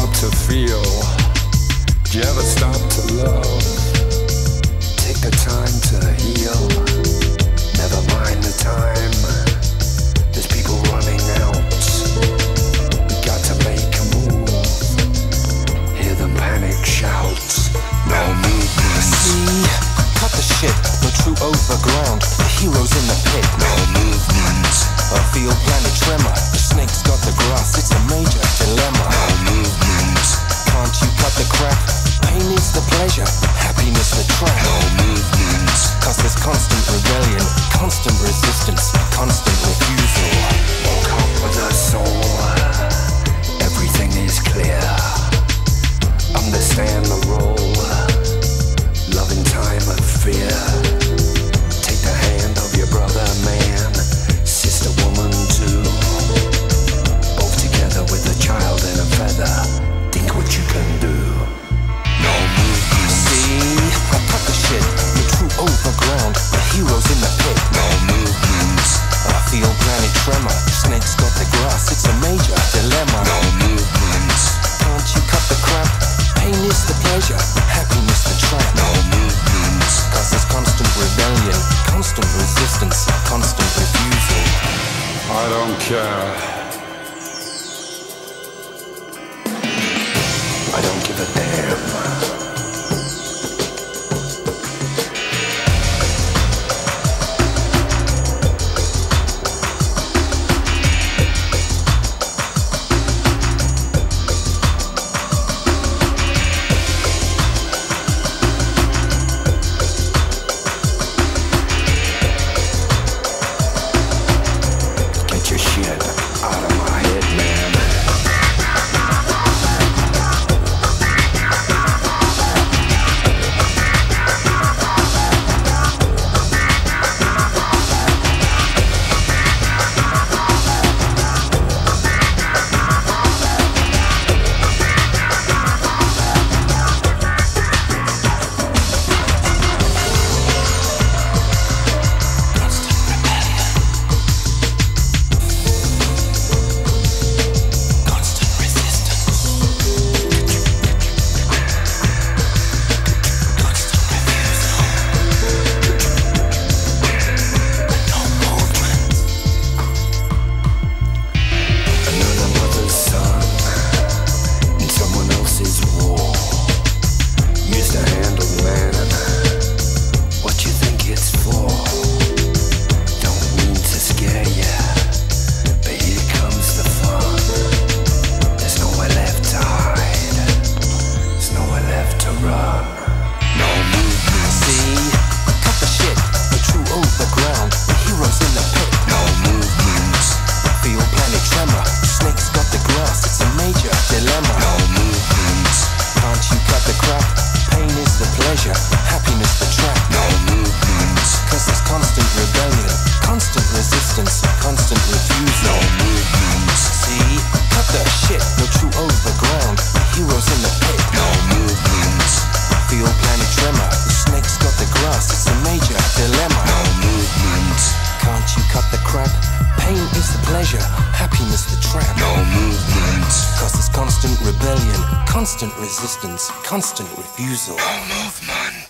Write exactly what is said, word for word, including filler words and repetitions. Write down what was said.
stop to feel? Do you ever stop to love? Take the time to heal. Never mind the time. There's people running out. We got to make a move. Hear them panic shout. No movement. See, cut the shit. No true overground. The heroes in the pit. No movement. I feel planet tremor. The snake's got the grass. It's a major dilemma. No movement. Can't you cut the crap? Pain is the pleasure, happiness the trap. No movement. Cause there's constant rebellion, constant resistance, constant refusal. Woke up with a soul. Everything is clear. Understand the role. Loving time and fear. Take the hand of your brother man, sister woman too. Both together with a child and a feather. Think what you can do. No movement. See, I cut the shit. The true overground. The heroes in the pit. No movement. I feel planet tremor. Snake's got the grass. It's a major dilemma. No movement. Can't you cut the crap? Pain is the pleasure. Happiness the trap. No movement. Cause there's constant rebellion, constant resistance, constant refusal. I don't care. I don't give a damn. Get your shit out of my head, man. Happiness the trap. No movement. Cause there's constant rebellion, constant resistance, constant refusal. No movement. See, cut the shit. No true overground. The heroes in the pit. No movement. Feel planet tremor. The snake's got the grass. It's a major dilemma. No movement. Can't you cut the crap? Pain is the pleasure, happiness the trap. No movement. Cause there's constant rebellion, constant resistance, constant refusal. No movement.